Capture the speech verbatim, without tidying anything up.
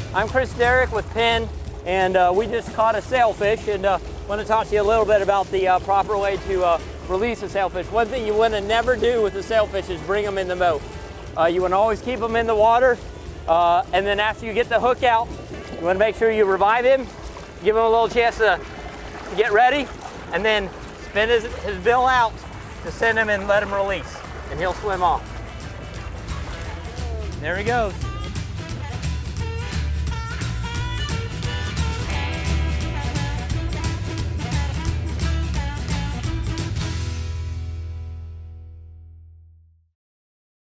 I'm Chris Derrick with Penn, and uh, we just caught a sailfish, and uh, want to talk to you a little bit about the uh, proper way to uh, release a sailfish. One thing you want to never do with a sailfish is bring them in the boat. Uh, you want to always keep them in the water, uh, and then after you get the hook out, you want to make sure you revive him, give him a little chance to, to get ready, and then spin his, his bill out to send him and let him release, and he'll swim off. There he goes.